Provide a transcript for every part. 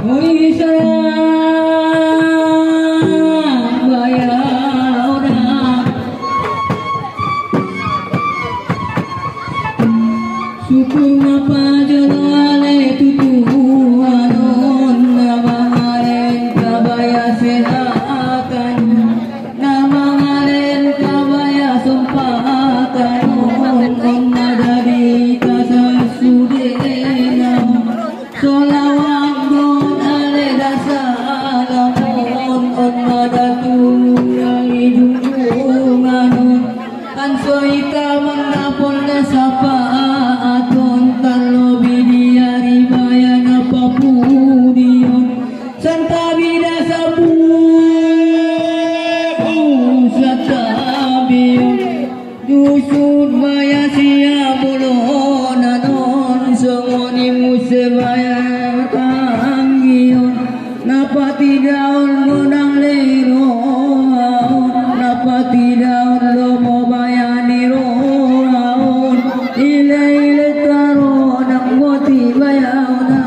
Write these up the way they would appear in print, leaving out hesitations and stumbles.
Oi sarang bayauna suku ngapa jalale tutuanon namangaren kabaya sehatan namangaren kabaya sumpatan on nadari kasasudena solawang don ale dasalamon on madatung junjunganon ansoita manapol na sapa aton talobi diari bayana papudion santa vida sabu satabion dusud baya sia bolon anon songoni musebaya tanggion napati daun gunang lero napati daun lomo bayani roaon ile taro nang moti bayauna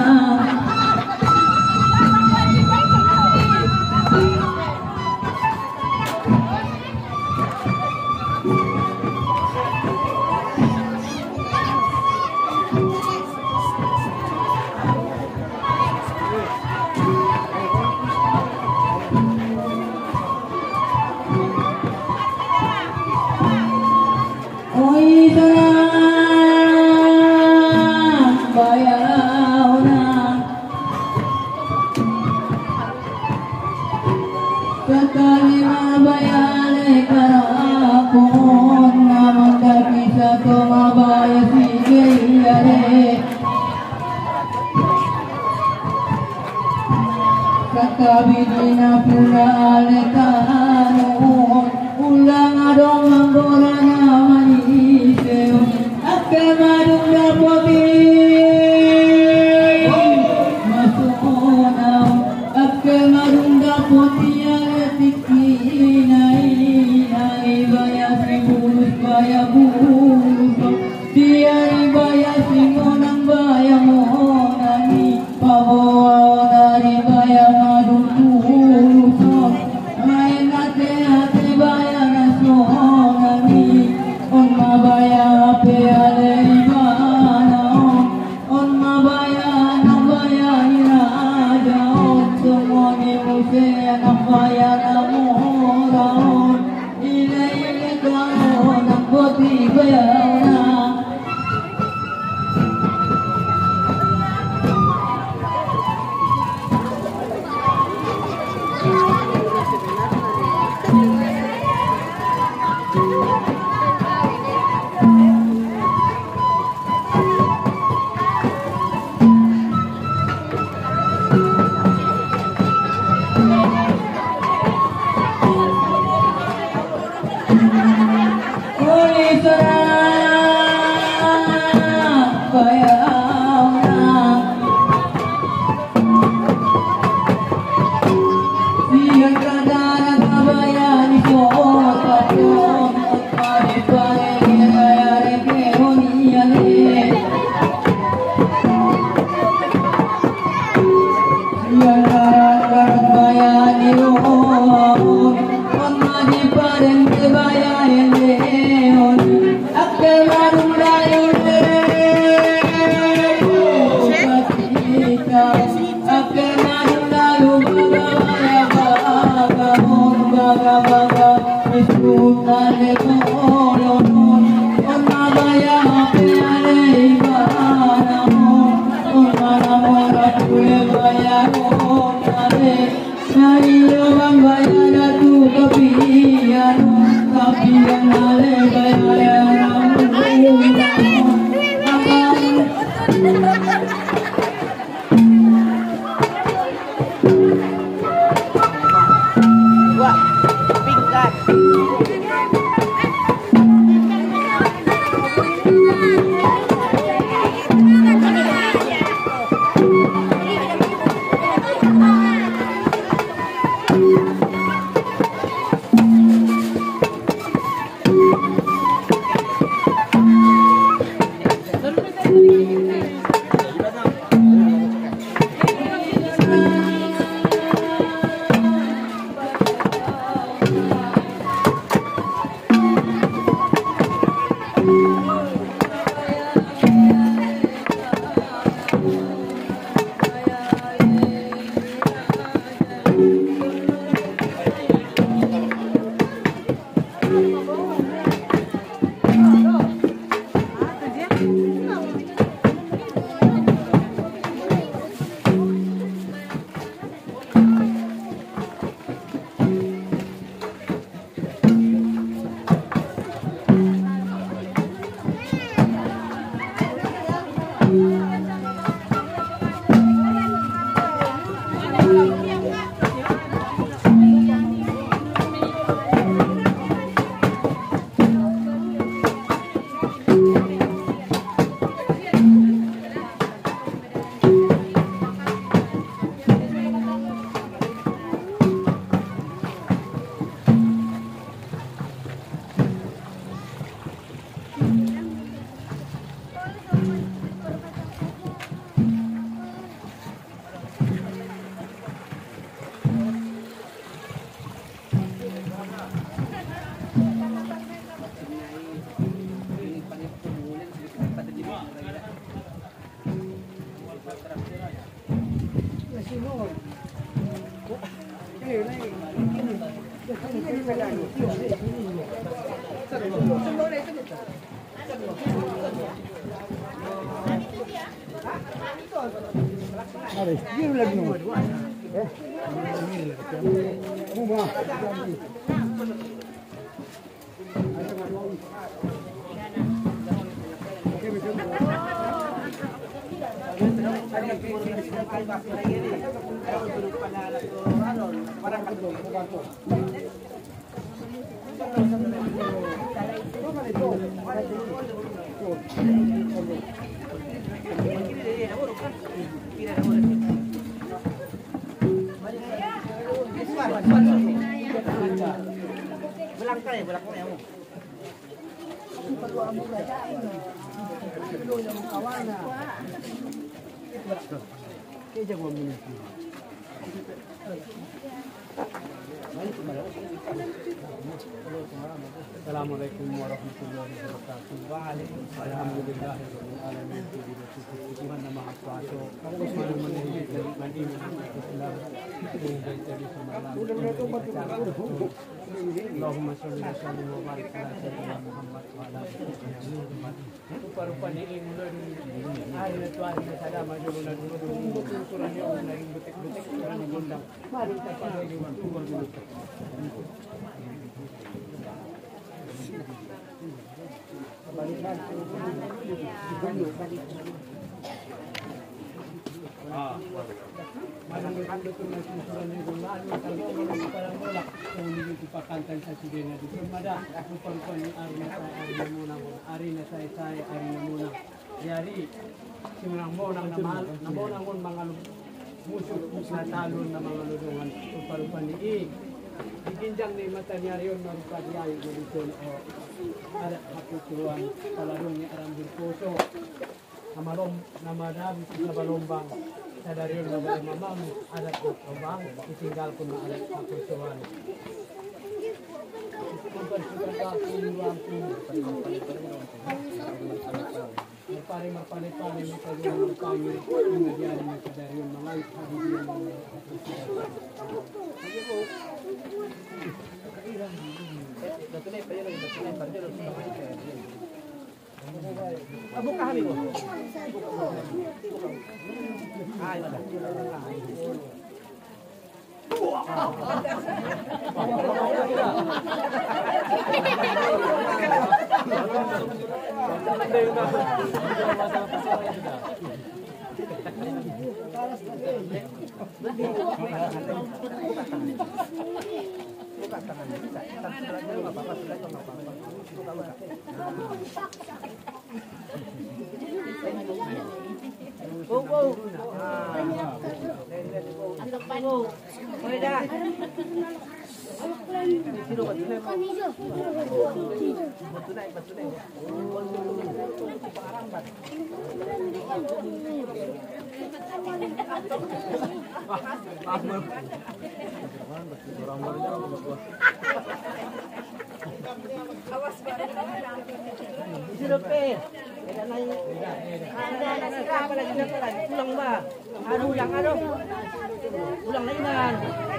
oi sarang bayauna sekali mabayale karakon namang dakisa to mabaya sigeyare kakabidina pula aletanon ulang adong manggorana maniseo akamadung dapoti masukona akamadung dapoti aletikina inai baya sibulus baya bulus diari baya singonang baya monani pabawa dari baya madung tuluson main hati baya nasonani on mabaya ape ale ibana on mabaya nabaya iraja on sumoni muse nabaya namora on ile karo nangoti bayauna oi sarang bayauna siang kadana kabayani kota pun pare pare gayare keoniale siang kadana bayani roon on madi paren kebayane leon akamadung dayune katika akamadung dayu bagaya bagamon bagabaga isutane kolonon on mabaya ape ale ibanamon on manamora kue baya konale nailo bang baya datu kapian kapian ale baya Wah, pingkat. Assalamualaikum warahmatullahi wabarakatuh. Alhamdulillahirabbil alamin. Tuhan yang Maha Kuasa. Allahumma sholli wa sallim wa barik ala sayyidina Muhammad wa ala alihi rupa-rupanya mulai hari itu hari saya maju mulai dulu ukuran yang dari butik-butik ukuran yang gondang. Mari kita pada lewat umur dulu. musuh talon na mga lulungan rupa-rupa ni Iginjang ni matanya riyon marupa diay gulitol o arat haputuruan palarong ni Arambul Puso na madami sa balombang sa dariyon na bali mamam arat haputuruan itinggal ko na arat haputuruan Marpare-marpare-pare may kagawang ng pangil yung nagyari ng kadariyon mga ipahibiyan ng Abok ka kami ko? Ay, wala. Pulang ba? Pulang na inan.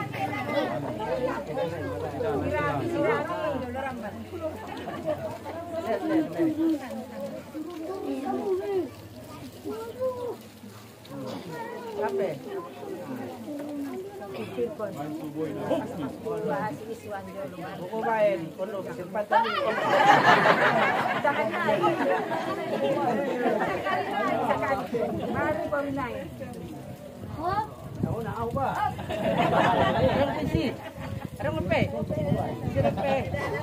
Kape. Bukumain, kuno kesempatan ini. Mari paminay. Na au ba? Ano kasi? Ano mo pe? Sino pe?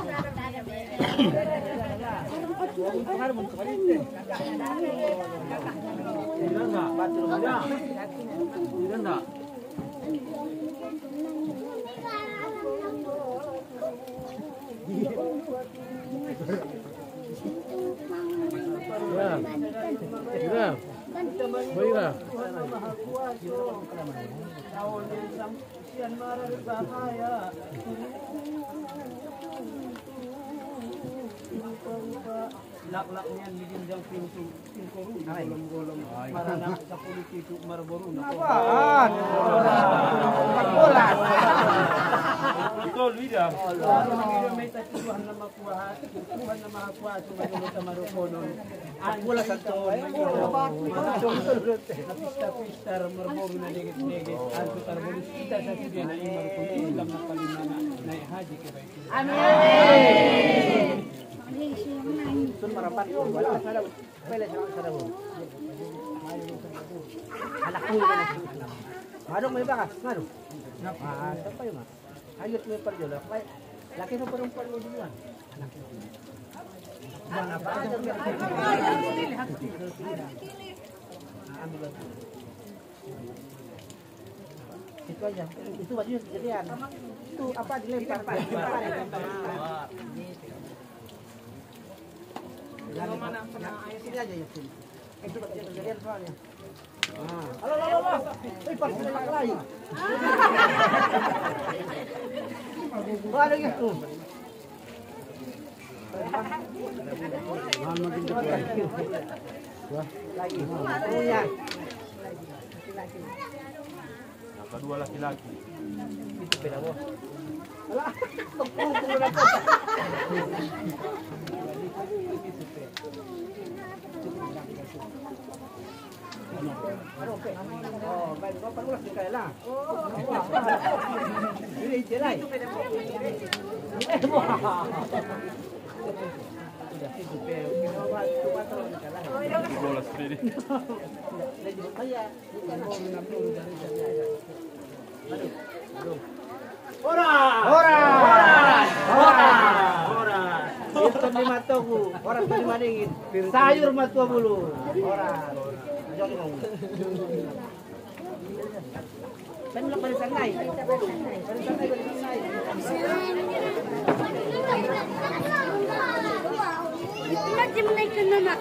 Ano mo kapalit? Iranda, bato mo ya. Iranda. Ya. Baiklah. Laklak niyan biginjang pintu ru golong-golong marana sa politiko Marlboro na po. Apaan? Pagkulat. Betul, Wida. May tatuhan na makuha, tuhan na makakuha sa mga sa Marokonon. Ang wala sa to, pista-pista Marlboro na digit-digit. Ang tutarbolis kita sa sige na yung Marokonon, ilang na palimana na ihaji ka ba ito? Amin. Sun marapan wala sa daw. Pwede sa daw. Anak ko na siya. Madong may bakas, madong. Sa pa yun. Ayot mo pa dito. Laki mo perempuan mo duluan. Anak ko. Mana pa? Ambil. Itu aja. Itu bajunya kejadian. Itu apa dilempar Pak? Kalau mana sini aja ya sini. Itu kejadian soalnya. Halo. Pas lelaki lain. Ada gitu. Lagi. Punya. Kedua laki-laki. Itu beda bos. Alah, oh, baik, kau perlu sekali lah. Ini cerai. Bola sendiri. Itu di mataku, orang di madingin. Sayur matua bulu. Orang. Jangan ngomong. Kan nak pada sangai. Nanti menaikkan nama.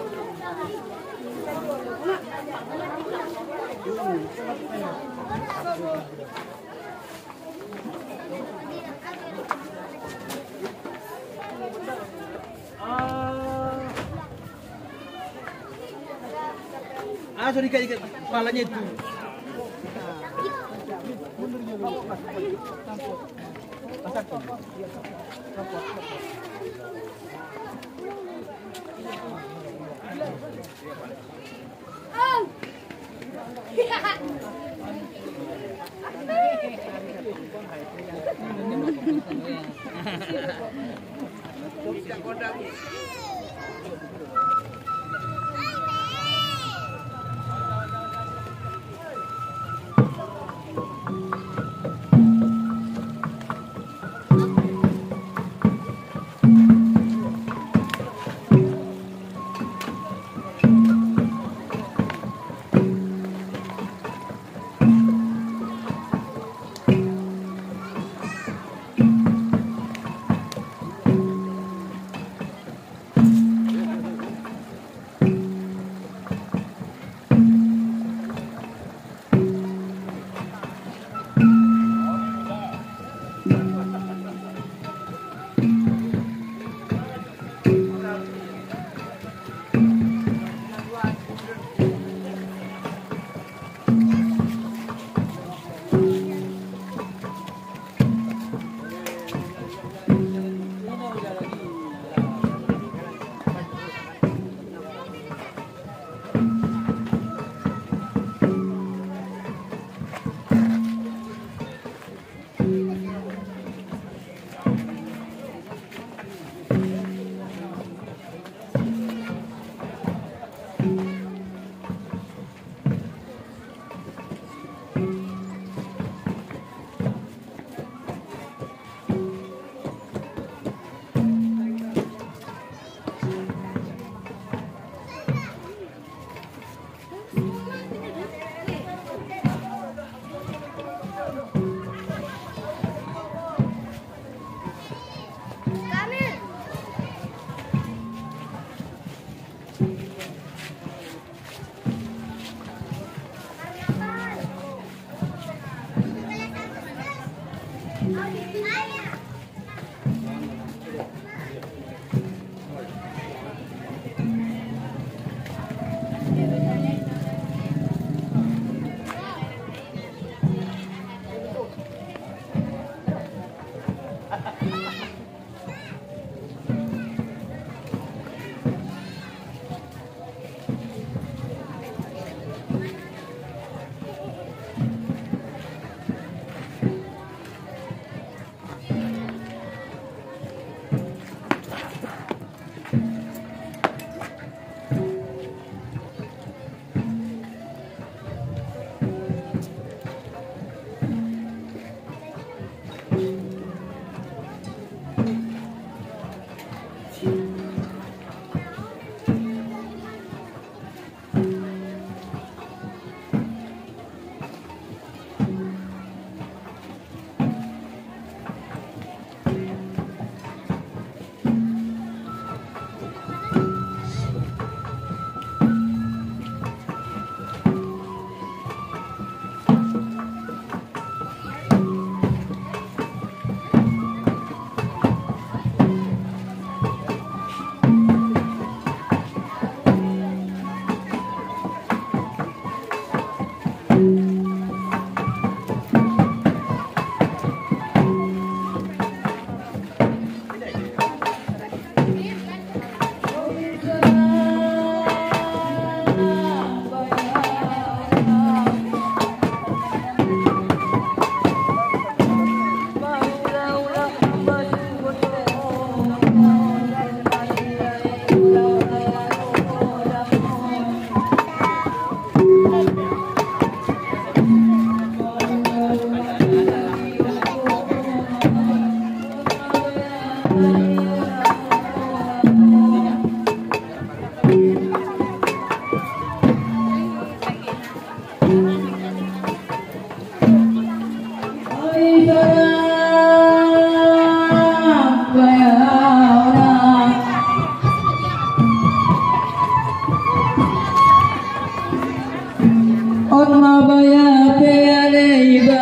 So dikat kepalanya itu.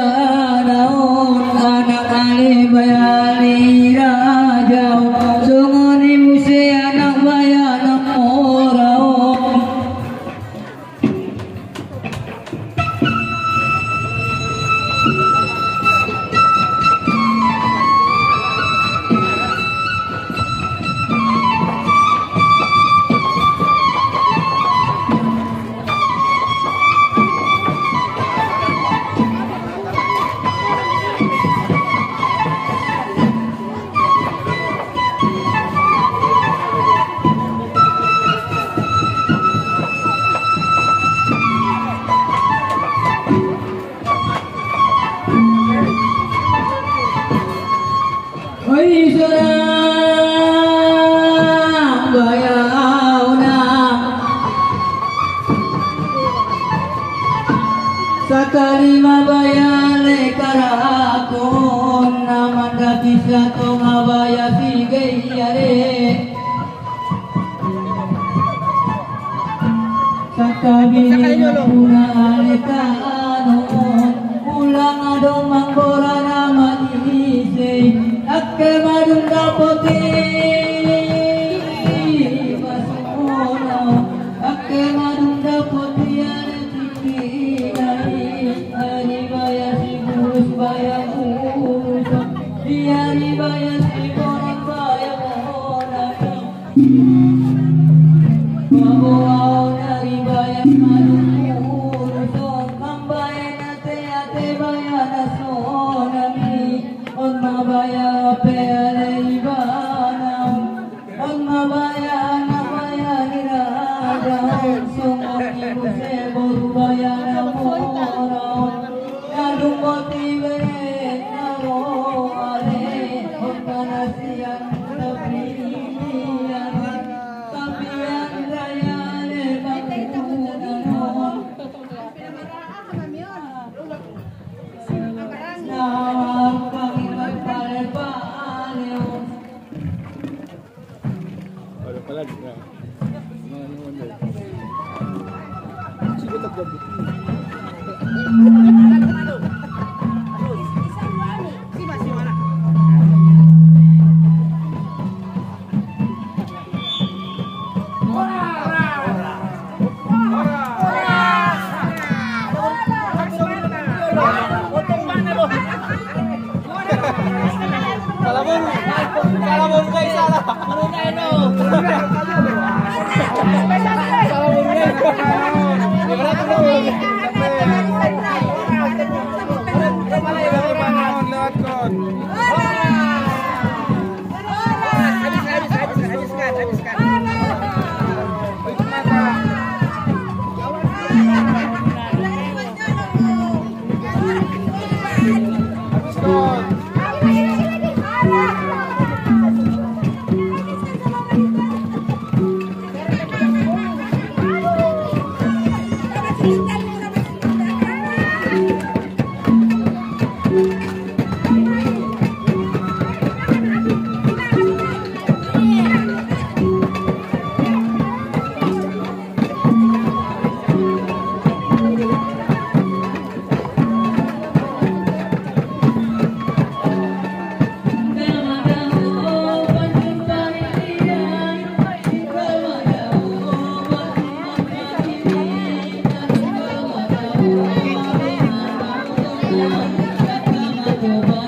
naon anak ali bayani raja sungoni musi anak bayana moraon Oi sarang bayauna sakali mabayane karakon namanda kisah to mabaya sigeyare sakali puna alekanon ulang adong manggora nama ise akke madunda poti masona akke madunda poti ane tiki ari baya si burus baya burus ari baya si boran baya boran bawa ari baya madurus mambaya nate ate baya nasonami on mabaya pele ibana on mabaya namaya niraga songoki muse boru baya namora nadung motive namo ale on manasian tapian tapian raya le bangunan Coba